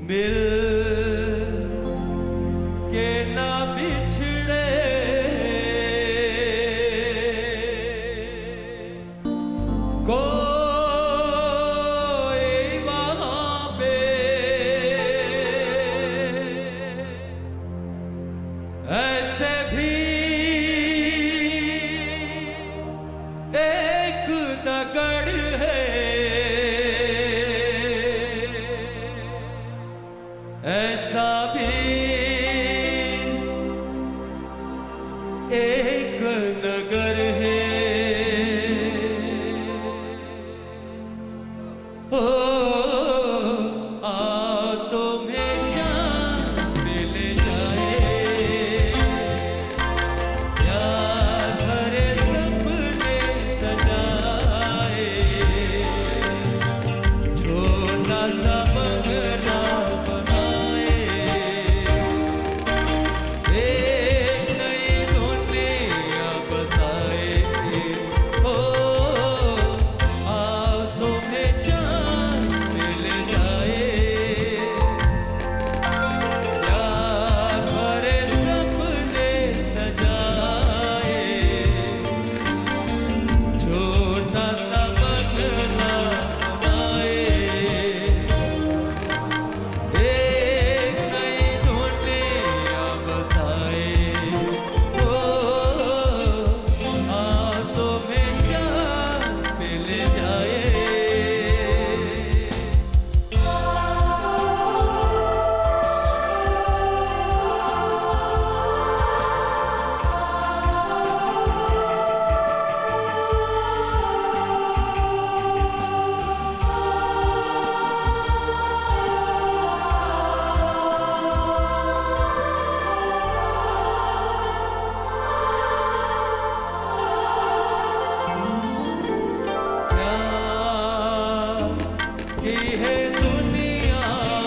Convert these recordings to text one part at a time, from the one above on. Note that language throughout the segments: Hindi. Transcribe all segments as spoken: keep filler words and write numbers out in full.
मिल के ना बिछड़े कोई वहाँ पे ऐसे भी एक दगड़ है, ऐसा भी एक नगर है। ओ आ तुम्हें जान ले जाए, या भरे सपने सजाए, छोटा सा बंगला बनाए, एक नई दुनिया बसाए। ओ आ तुम्हें जान ले जाए, या भरे सपने सजाए, छोटा सा बंगला बनाए, एक नई दुनिया बसाए। ओ आ तुम्हें जान ले जाए। प्यार की है दुनिया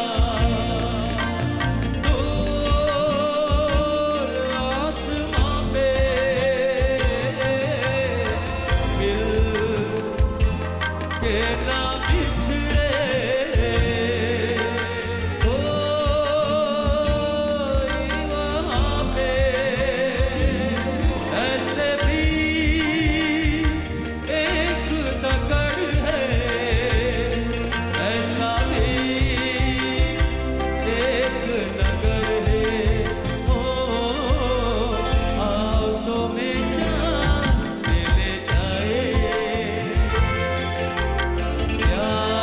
दूर आसमां पे, मिल के ना बिछड़े कोई वहाँ पे, ऐसे भी एक दगड़ है, ऐसा भी एक नगर है। ओ आओ तुम्हें जान ले जाए, या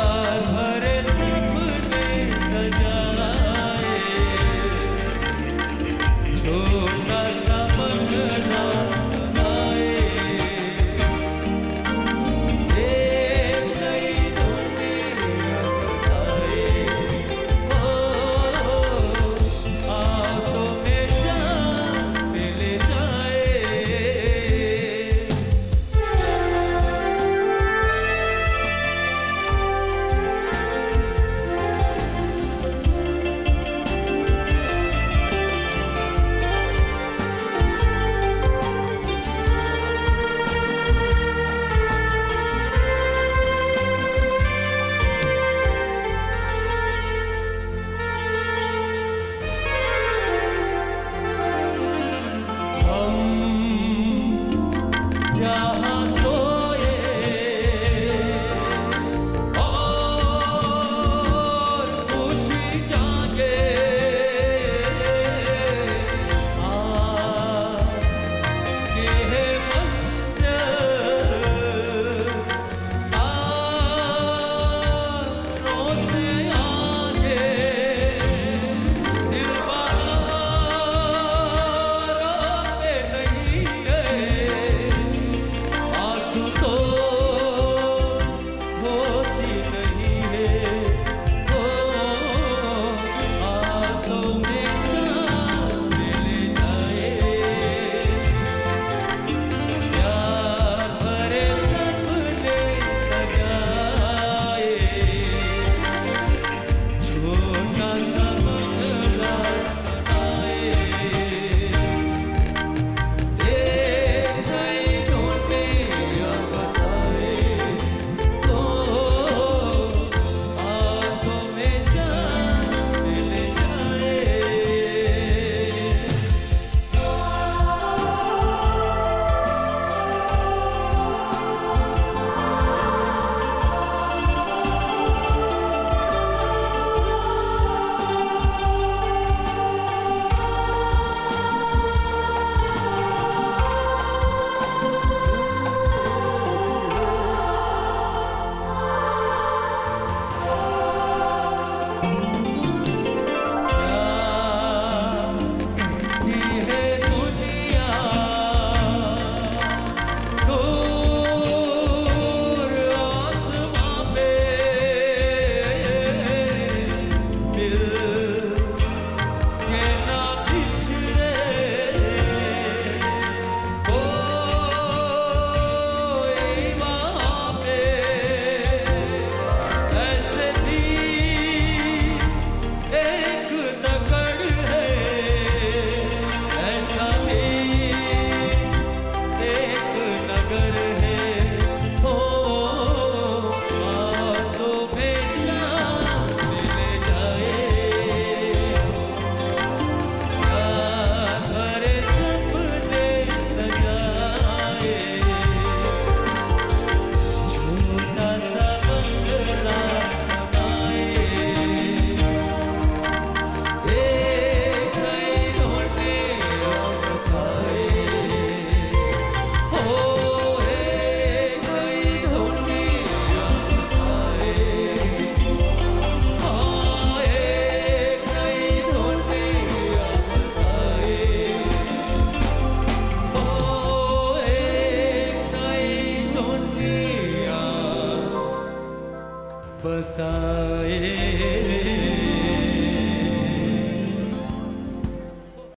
बसाए